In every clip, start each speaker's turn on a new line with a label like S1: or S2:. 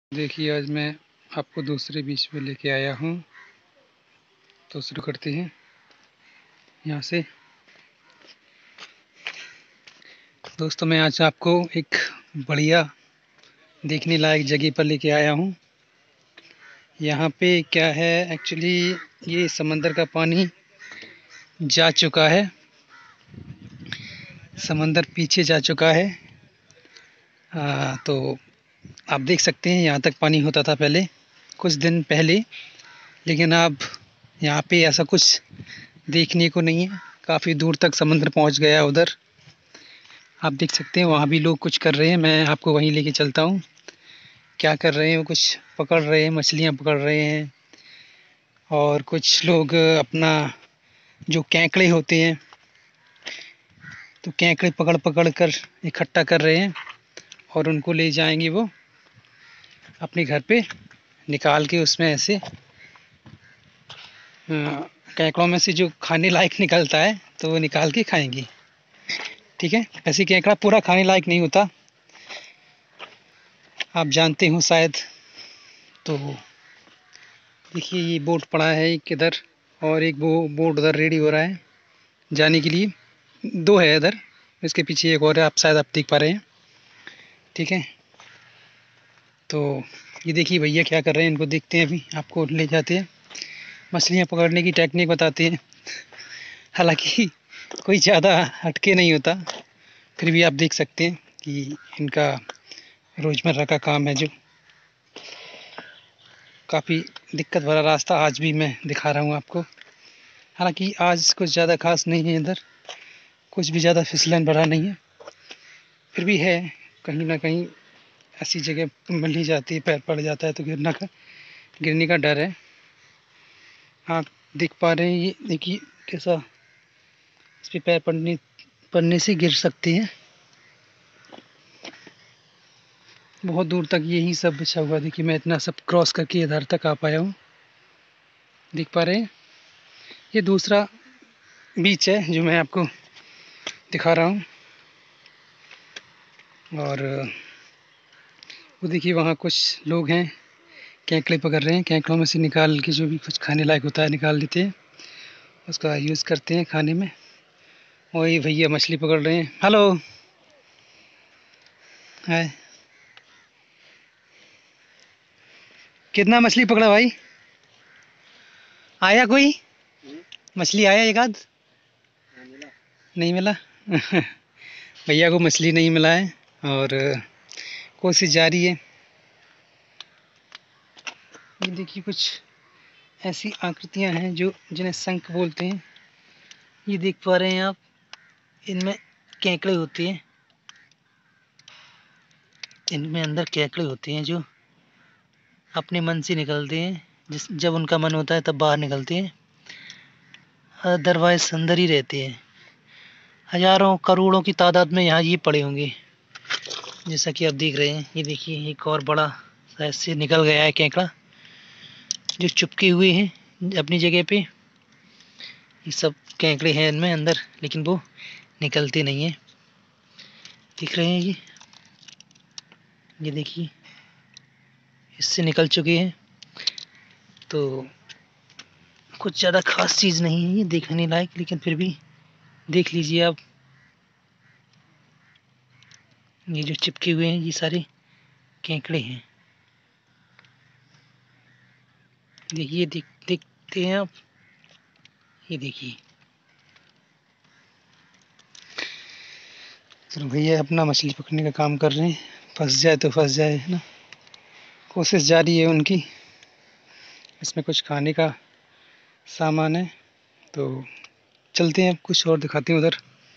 S1: देखिए आज मैं आपको दूसरे बीच में लेके आया हूँ। तो शुरू करते हैं यहाँ से। दोस्तों मैं आज आपको एक बढ़िया देखने लायक जगह पर लेके आया हूँ। यहाँ पे क्या है एक्चुअली, ये समंदर का पानी जा चुका है, समंदर पीछे जा चुका है। तो आप देख सकते हैं यहाँ तक पानी होता था पहले, कुछ दिन पहले, लेकिन अब यहाँ पे ऐसा कुछ देखने को नहीं है। काफ़ी दूर तक समुद्र पहुँच गया उधर। आप देख सकते हैं वहाँ भी लोग कुछ कर रहे हैं। मैं आपको वहीं लेके चलता हूँ। क्या कर रहे हैं वो, कुछ पकड़ रहे हैं, मछलियाँ पकड़ रहे हैं। और कुछ लोग अपना जो केंकड़े होते हैं, तो केंकड़े पकड़ पकड़ कर इकट्ठा कर रहे हैं और उनको ले जाएंगे वो अपने घर पे निकाल के। उसमें ऐसे केंकड़ों में से जो खाने लायक निकलता है तो वो निकाल के खाएंगे। ठीक है, ऐसे केंकड़ा पूरा खाने लायक नहीं होता, आप जानते हो शायद। तो देखिए ये बोट पड़ा है एक इधर, और एक वो बोट उधर रेडी हो रहा है जाने के लिए। दो है इधर, इसके पीछे एक और है, आप शायद आप देख पा रहे हैं। ठीक है, तो ये देखिए भैया क्या कर रहे हैं, इनको देखते हैं, अभी आपको ले जाते हैं। मछलियाँ पकड़ने की टेक्निक बताते हैं। हालांकि कोई ज़्यादा हटके नहीं होता, फिर भी आप देख सकते हैं कि इनका रोज़मर्रा का काम है जो काफ़ी दिक्कत भरा रास्ता आज भी मैं दिखा रहा हूँ आपको। हालांकि आज कुछ ज़्यादा खास नहीं है इधर, कुछ भी ज़्यादा फिसलन भरा नहीं है, फिर भी है कहीं ना कहीं ऐसी जगह मिल ही जाती है, पैर पड़ जाता है तो गिरने का डर है। आप देख पा रहे हैं, ये देखिए कैसा इस पर पैर पड़ने से गिर सकते हैं। बहुत दूर तक यही सब बिछा हुआ, देखिए मैं इतना सब क्रॉस करके इधर तक आ पाया हूँ। देख पा रहे हैं, ये दूसरा बीच है जो मैं आपको दिखा रहा हूँ। और वो देखिए वहाँ कुछ लोग हैं, केंकड़े पकड़ रहे हैं। केंकड़ों में से निकाल के जो भी कुछ खाने लायक होता है निकाल लेते हैं, उसका यूज़ करते हैं खाने में। और ये भैया मछली पकड़ रहे हैं। हेलो, हाय, कितना मछली पकड़ा भाई? आया कोई मछली, आया एक आध? नहीं मिला। भैया को मछली नहीं मिला है और कोशिश जारी है। ये देखिए कुछ ऐसी आकृतियां हैं जो जिन्हें शंख बोलते हैं। ये देख पा रहे हैं आप, इनमें केंकड़े होते हैं, इनमें अंदर केंकड़े होते हैं जो अपने मन से निकलते हैं। जब उनका मन होता है तब बाहर निकलते हैं, अदरवाइज अंदर ही रहते हैं। हजारों करोड़ों की तादाद में यहाँ ये पड़े होंगे, जैसा कि आप देख रहे हैं। ये देखिए एक और बड़ा शायद से निकल गया है केंकड़ा, जो चुपके हुए हैं अपनी जगह पे। ये सब केंकड़े हैं इनमें अंदर, लेकिन वो निकलते नहीं हैं। दिख रहे हैं ये देखिए इससे निकल चुके हैं। तो कुछ ज़्यादा खास चीज़ नहीं है ये देखने लायक, लेकिन फिर भी देख लीजिए आप। ये जो चिपके हुए हैं ये सारे केंकड़े हैं। देखिए देखते हैं आप, ये देखिए। चलो भैया अपना मछली पकड़ने का काम कर रहे हैं, फंस जाए तो फंस जाए, है ना। कोशिश जारी है उनकी। इसमें कुछ खाने का सामान है, तो चलते हैं, कुछ और दिखाते हैं उधर।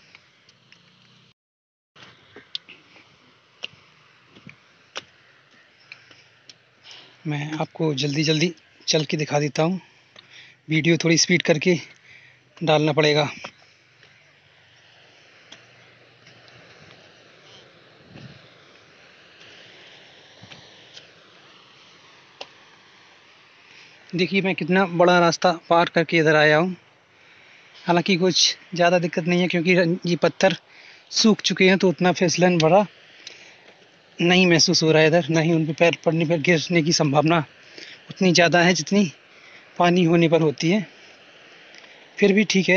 S1: मैं आपको जल्दी जल्दी चल के दिखा देता हूँ, वीडियो थोड़ी स्पीड करके डालना पड़ेगा। देखिए मैं कितना बड़ा रास्ता पार करके इधर आया हूँ। हालांकि कुछ ज़्यादा दिक्कत नहीं है, क्योंकि ये पत्थर सूख चुके हैं तो उतना फिसलन भरा नहीं महसूस हो रहा है इधर, ना ही उन पे पैर पड़ने पर गिरने की संभावना उतनी ज़्यादा है जितनी पानी होने पर होती है। फिर भी ठीक है,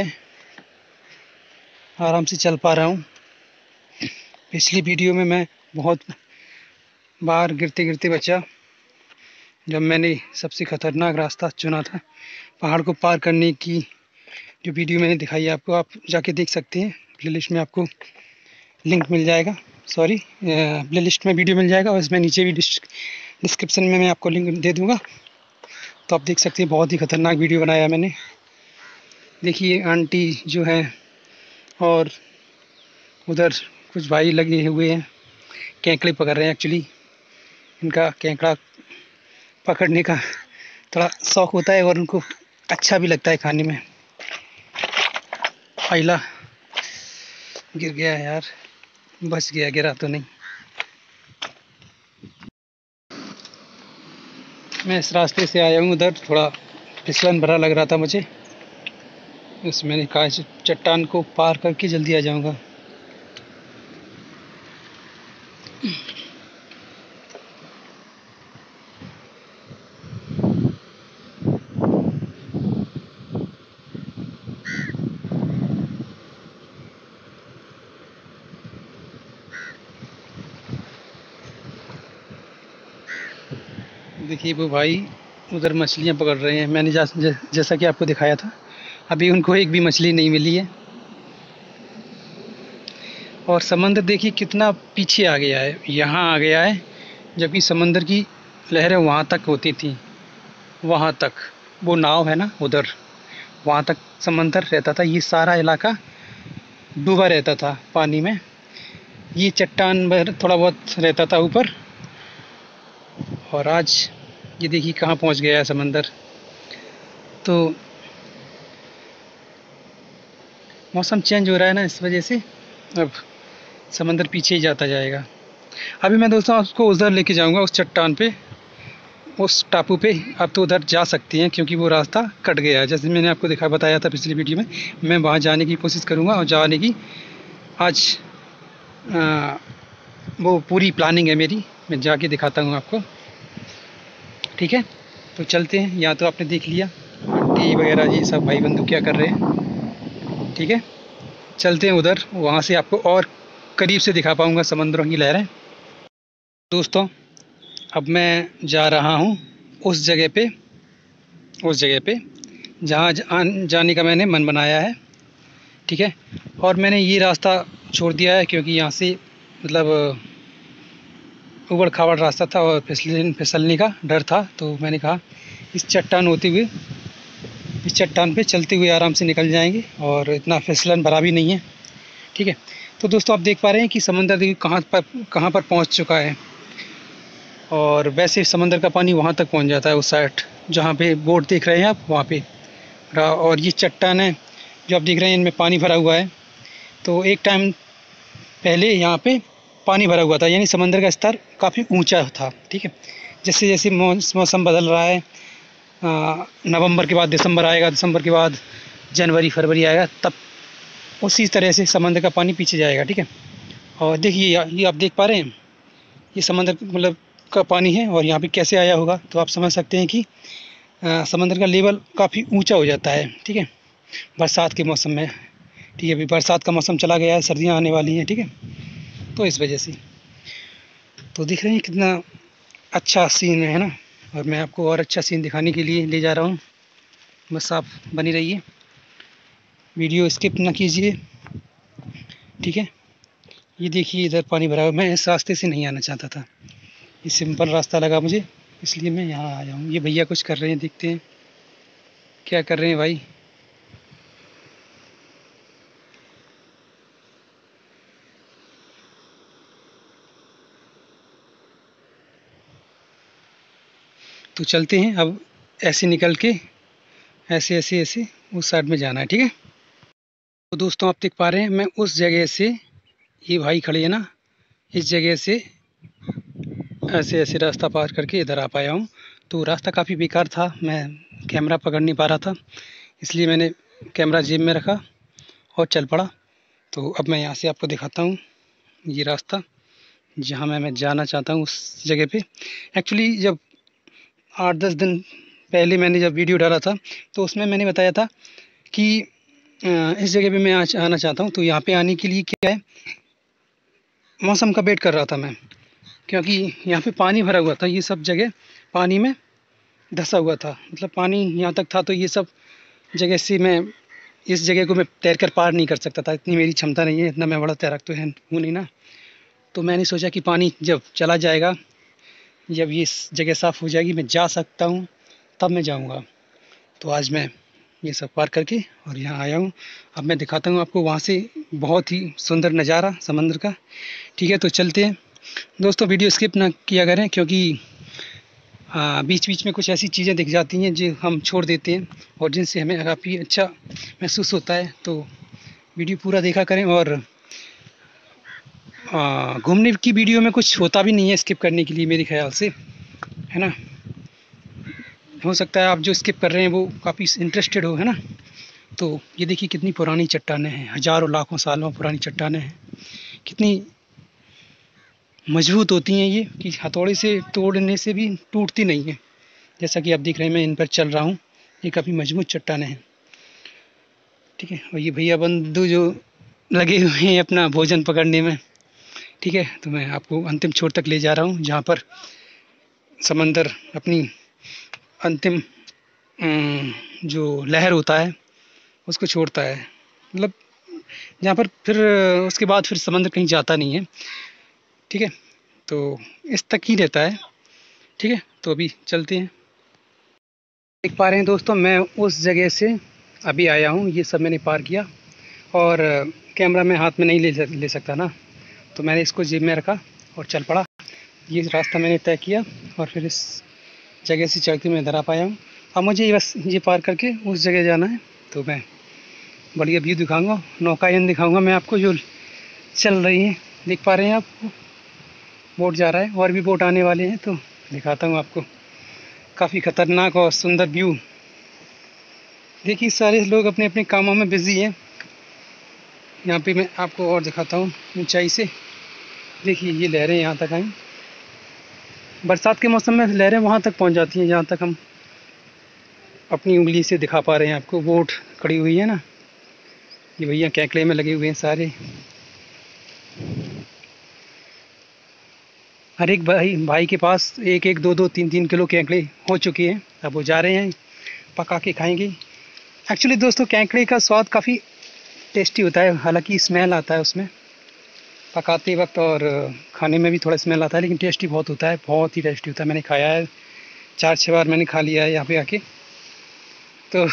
S1: आराम से चल पा रहा हूँ। पिछली वीडियो में मैं बहुत बार गिरते गिरते बचा, जब मैंने सबसे ख़तरनाक रास्ता चुना था पहाड़ को पार करने की। जो वीडियो मैंने दिखाई है आपको, आप जाके देख सकते हैं। प्लेलिस्ट में आपको लिंक मिल जाएगा, सॉरी प्लेलिस्ट में वीडियो मिल जाएगा, और इसमें नीचे भी डिस्क्रिप्शन में मैं आपको लिंक दे दूँगा, तो आप देख सकते हैं। बहुत ही ख़तरनाक वीडियो बनाया मैंने। देखिए आंटी जो है, और उधर कुछ भाई लगे हुए हैं, केकड़े पकड़ रहे हैं। एक्चुअली इनका केकड़ा पकड़ने का थोड़ा शौक होता है और उनको अच्छा भी लगता है खाने में। आइला गिर गया यार, बच गया, गिरा तो नहीं। मैं इस रास्ते से आया हूँ, उधर थोड़ा फिसलन भरा लग रहा था मुझे, बस मैंने कहा चट्टान को पार करके जल्दी आ जाऊँगा। देखिए वो भाई उधर मछलियाँ पकड़ रहे हैं। मैंने जैसा कि आपको दिखाया था, अभी उनको एक भी मछली नहीं मिली है। और समंदर देखिए कितना पीछे आ गया है, यहाँ आ गया है, जबकि समंदर की लहरें वहाँ तक होती थी। वहाँ तक वो नाव है ना उधर, वहाँ तक समंदर रहता था। ये सारा इलाका डूबा रहता था पानी में। ये चट्टान थोड़ा बहुत रहता था ऊपर, और आज ये देखिए कहाँ पहुँच गया है समंदर। तो मौसम चेंज हो रहा है ना, इस वजह से अब समंदर पीछे ही जाता जाएगा। अभी मैं दोस्तों आपको उधर लेके जाऊंगा, उस चट्टान पे, उस टापू पे। अब तो उधर जा सकती हैं क्योंकि वो रास्ता कट गया है, जैसे मैंने आपको बताया था पिछली वीडियो में। मैं वहाँ जाने की कोशिश करूँगा, और जाने की आज वो पूरी प्लानिंग है मेरी। मैं जाके दिखाता हूँ आपको, ठीक है। तो चलते हैं। यहाँ तो आपने देख लिया आंटी वगैरह ये सब भाई बंधु क्या कर रहे हैं, ठीक है। चलते हैं उधर, वहाँ से आपको और करीब से दिखा पाऊँगा समंदरों की लहरें। दोस्तों अब मैं जा रहा हूँ उस जगह पे, जहाँ जाने का मैंने मन बनाया है, ठीक है। और मैंने ये रास्ता छोड़ दिया है क्योंकि यहाँ से मतलब उबड़ खाबड़ रास्ता था और फिसलने का डर था। तो मैंने कहा इस चट्टान पे चलते हुए आराम से निकल जाएंगे, और इतना फिसलन भरा भी नहीं है, ठीक है। तो दोस्तों आप देख पा रहे हैं कि समंदर देखिए कहाँ पर पहुँच चुका है। और वैसे समंदर का पानी वहाँ तक पहुँच जाता है, उस साइड जहाँ पे बोट देख रहे हैं आप, वहाँ पे। और ये चट्टानें जो आप देख रहे हैं, इनमें पानी भरा हुआ है। तो एक टाइम पहले यहाँ पे पानी भरा हुआ था, यानी समंदर का स्तर काफ़ी ऊंचा था, ठीक है। जैसे जैसे मौसम बदल रहा है, नवंबर के बाद दिसंबर आएगा, दिसंबर के बाद जनवरी फरवरी आएगा, तब उसी तरह से समंदर का पानी पीछे जाएगा, ठीक है। और देखिए ये आप देख पा रहे हैं, ये समंदर मतलब का पानी है, और यहाँ पे कैसे आया होगा तो आप समझ सकते हैं कि समंदर का लेवल काफ़ी ऊंचा हो जाता है, ठीक है, बरसात के मौसम में, ठीक है। अभी बरसात का मौसम चला गया है, सर्दियाँ आने वाली हैं, ठीक है। तो इस वजह से तो दिख रहे हैं कितना अच्छा सीन है ना। और मैं आपको और अच्छा सीन दिखाने के लिए ले जा रहा हूँ, बस आप बनी रहिए, वीडियो स्किप ना कीजिए, ठीक है। ये देखिए इधर पानी भरा हुआ। मैं इस रास्ते से नहीं आना चाहता था, ये सिंपल रास्ता लगा मुझे, इसलिए मैं यहाँ आया हूँ। ये भैया कुछ कर रहे हैं, देखते हैं क्या कर रहे हैं भाई। तो चलते हैं अब, ऐसे निकल के ऐसे ऐसे ऐसे उस साइड में जाना है, ठीक है। तो दोस्तों आप देख पा रहे हैं, मैं उस जगह से, ये भाई खड़े हैं ना, इस जगह से ऐसे ऐसे रास्ता पार करके इधर आ पाया हूँ। तो रास्ता काफ़ी बेकार था, मैं कैमरा पकड़ नहीं पा रहा था, इसलिए मैंने कैमरा जेब में रखा और चल पड़ा। तो अब मैं यहाँ से आपको दिखाता हूँ ये रास्ता, जहाँ मैं जाना चाहता हूँ उस जगह पे। एक्चुअली जब 8-10 दिन पहले मैंने जब वीडियो डाला था तो उसमें मैंने बताया था कि इस जगह पे मैं आज आना चाहता हूँ। तो यहाँ पे आने के लिए क्या है, मौसम का वेट कर रहा था मैं, क्योंकि यहाँ पे पानी भरा हुआ था। ये सब जगह पानी में धंसा हुआ था, मतलब पानी यहाँ तक था। तो ये सब जगह से मैं इस जगह को मैं तैर कर पार नहीं कर सकता था, इतनी मेरी क्षमता नहीं है, इतना मैं बड़ा तैराक तो है हूँ नहीं ना। तो मैंने सोचा कि पानी जब चला जाएगा, जब ये जगह साफ़ हो जाएगी, मैं जा सकता हूँ, तब मैं जाऊँगा। तो आज मैं ये सब पार करके और यहाँ आया हूँ। अब मैं दिखाता हूँ आपको वहाँ से बहुत ही सुंदर नज़ारा समंदर का। ठीक है, तो चलते हैं दोस्तों। वीडियो स्किप ना किया करें, क्योंकि बीच बीच में कुछ ऐसी चीज़ें दिख जाती हैं जो हम छोड़ देते हैं और जिनसे हमें काफ़ी अच्छा महसूस होता है। तो वीडियो पूरा देखा करें। और घूमने की वीडियो में कुछ होता भी नहीं है स्किप करने के लिए, मेरे ख्याल से, है ना। हो सकता है आप जो स्किप कर रहे हैं वो काफ़ी इंटरेस्टेड हो, है ना। तो ये देखिए कितनी पुरानी चट्टानें हैं, हज़ारों लाखों सालों पुरानी चट्टानें हैं। कितनी मजबूत होती हैं ये कि हथौड़े से तोड़ने से भी टूटती नहीं है। जैसा कि आप देख रहे हैं, मैं इन पर चल रहा हूँ। ये काफ़ी मजबूत चट्टानें हैं। ठीक है, और ये भैया बंधु जो लगे हुए हैं अपना भोजन पकड़ने में। ठीक है, तो मैं आपको अंतिम छोर तक ले जा रहा हूँ, जहाँ पर समंदर अपनी अंतिम जो लहर होता है उसको छोड़ता है, मतलब जहाँ पर फिर उसके बाद फिर समंदर कहीं जाता नहीं है। ठीक है, तो इस तक ही रहता है। ठीक है, तो अभी चलते हैं। देख पा रहे हैं दोस्तों, मैं उस जगह से अभी आया हूँ। ये सब मैंने पार किया और कैमरा मैं हाथ में नहीं ले सकता ना, तो मैंने इसको जेब में रखा और चल पड़ा। ये रास्ता मैंने तय किया और फिर इस जगह से चलते मैं इधर आ पाया हूँ। अब मुझे बस ये पार करके उस जगह जाना है। तो मैं बढ़िया व्यू दिखाऊंगा, नौकायन दिखाऊंगा मैं आपको, जो चल रही है। देख पा रहे हैं आप, बोट जा रहा है और भी बोट आने वाले हैं, तो दिखाता हूँ आपको। काफ़ी ख़तरनाक और सुंदर व्यू। देखिए सारे लोग अपने अपने कामों में बिज़ी हैं। यहाँ पे मैं आपको और दिखाता हूँ ऊंचाई से। देखिए ये लहरें यहाँ तक आई। बरसात के मौसम में लहरें वहाँ तक पहुँच जाती हैं जहाँ तक हम अपनी उंगली से दिखा पा रहे हैं आपको। बोट खड़ी हुई है ना, ये भैया कैंकड़े में लगे हुए हैं सारे। हर एक भाई के पास 1-1, 2-2, 3-3 किलो केंकड़े हो चुके हैं। अब वो जा रहे हैं, पका के खाएंगे। एक्चुअली दोस्तों केंकड़े का स्वाद काफ़ी टेस्टी होता है, हालांकि स्मेल आता है उसमें पकाते वक्त और खाने में भी थोड़ा स्मेल आता है, लेकिन टेस्टी बहुत होता है, बहुत ही टेस्टी होता है। मैंने खाया है 4-6 बार, मैंने खा लिया है यहाँ पे आके। तो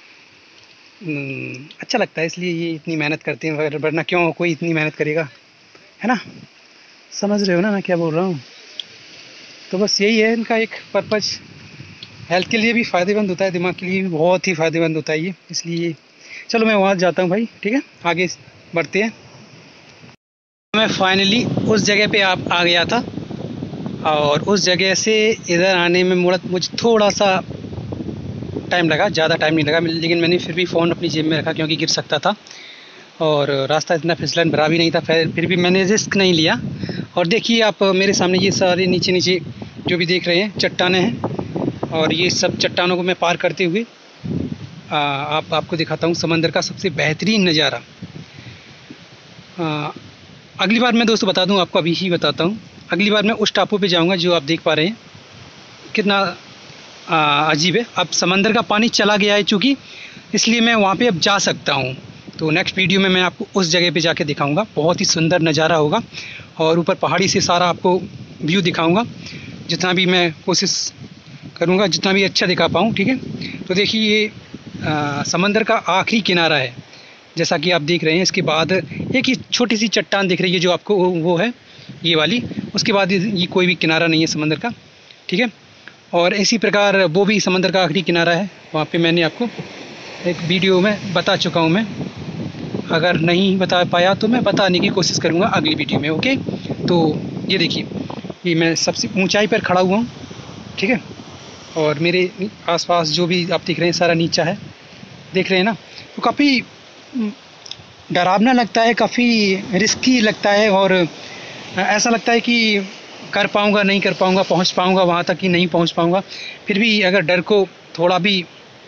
S1: अच्छा लगता है, इसलिए ये इतनी मेहनत करते हैं, वरना क्यों कोई इतनी मेहनत करेगा, है ना। समझ रहे हो ना मैं क्या बोल रहा हूँ। तो बस यही है इनका एक पर्पज़। हेल्थ के लिए भी फ़ायदेमंद होता है, दिमाग के लिए भी बहुत ही फ़ायदेमंद होता है ये, इसलिए चलो मैं वहाँ जाता हूँ भाई। ठीक है, आगे बढ़ते हैं। मैं फाइनली उस जगह पे आ गया था और उस जगह से इधर आने में मुझे थोड़ा सा टाइम लगा, ज़्यादा टाइम नहीं लगा, लेकिन मैंने फिर भी फ़ोन अपनी जेब में रखा क्योंकि गिर सकता था और रास्ता इतना फिसलन भरा भी नहीं था। फिर भी मैंने रिस्क नहीं लिया। और देखिए आप मेरे सामने ये सारे नीचे नीचे जो भी देख रहे हैं चट्टानें हैं, और ये सब चट्टानों को मैं पार करते हुए आपको दिखाता हूँ समंदर का सबसे बेहतरीन नज़ारा। अगली बार मैं दोस्तों बता दूँ आपको, अभी ही बताता हूँ, अगली बार मैं उस टापू पे जाऊँगा जो आप देख पा रहे हैं। कितना अजीब है, अब समंदर का पानी चला गया है चूँकि, इसलिए मैं वहाँ पे अब जा सकता हूँ। तो नेक्स्ट वीडियो में मैं आपको उस जगह पे जाके दिखाऊंगा, बहुत ही सुंदर नज़ारा होगा और ऊपर पहाड़ी से सारा आपको व्यू दिखाऊंगा, जितना भी मैं कोशिश करूँगा, जितना भी अच्छा दिखा पाऊँ। ठीक है, तो देखिए ये समंदर का आखिरी किनारा है, जैसा कि आप देख रहे हैं। इसके बाद एक ही छोटी सी चट्टान दिख रही है जो आपको वो है ये वाली, उसके बाद ये कोई भी किनारा नहीं है समंदर का। ठीक है, और इसी प्रकार वो भी समंदर का आखिरी किनारा है, वहाँ पे मैंने आपको एक वीडियो में बता चुका हूँ मैं। अगर नहीं बता पाया तो मैं बताने की कोशिश करूँगा अगली वीडियो में। ओके, तो ये देखिए ये मैं सबसे ऊंचाई पर खड़ा हुआ हूँ। ठीक है, और मेरे आसपास जो भी आप देख रहे हैं सारा नीचा है, देख रहे हैं ना। तो काफ़ी डरावना लगता है, काफ़ी रिस्की लगता है और ऐसा लगता है कि कर पाऊँगा नहीं कर पाऊँगा, पहुँच पाऊँगा वहाँ तक कि नहीं पहुँच पाऊँगा। फिर भी अगर डर को थोड़ा भी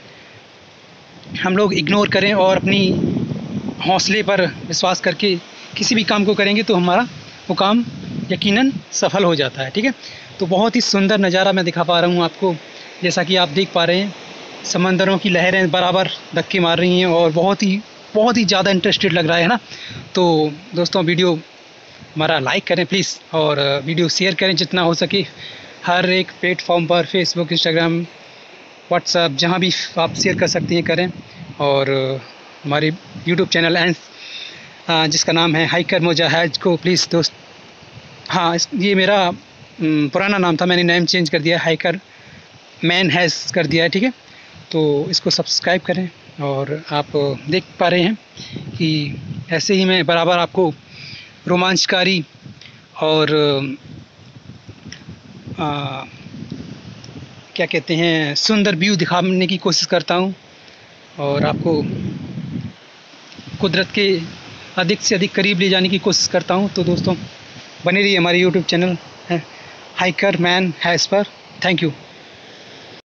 S1: हम लोग इग्नोर करें और अपनी हौसले पर विश्वास करके किसी भी काम को करेंगे तो हमारा वो काम यकीनन सफल हो जाता है। ठीक है, तो बहुत ही सुंदर नज़ारा मैं दिखा पा रहा हूँ आपको। जैसा कि आप देख पा रहे हैं, समंदरों की लहरें बराबर धक्के मार रही हैं और बहुत ही ज़्यादा इंटरेस्टेड लग रहा है ना। तो दोस्तों, वीडियो हमारा लाइक करें प्लीज़, और वीडियो शेयर करें जितना हो सके हर एक प्लेटफॉर्म पर, फेसबुक, इंस्टाग्राम, व्हाट्सएप, जहाँ भी आप शेयर कर सकते हैं करें। और हमारे यूट्यूब चैनल जिसका नाम है हाइकर मोजाहिद को प्लीज़ दोस्त, हाँ ये मेरा पुराना नाम था, मैंने नेम चेंज कर दिया है, हाइकर मैन हैज़ कर दिया है। ठीक है, तो इसको सब्सक्राइब करें। और आप देख पा रहे हैं कि ऐसे ही मैं बराबर आपको रोमांचकारी और क्या कहते हैं, सुंदर व्यू दिखाने की कोशिश करता हूँ और आपको कुदरत के अधिक से अधिक करीब ले जाने की कोशिश करता हूँ। तो दोस्तों, बने रहिए हमारे यूट्यूब चैनल है हाइकर मैन हैज़ पर। Thank you.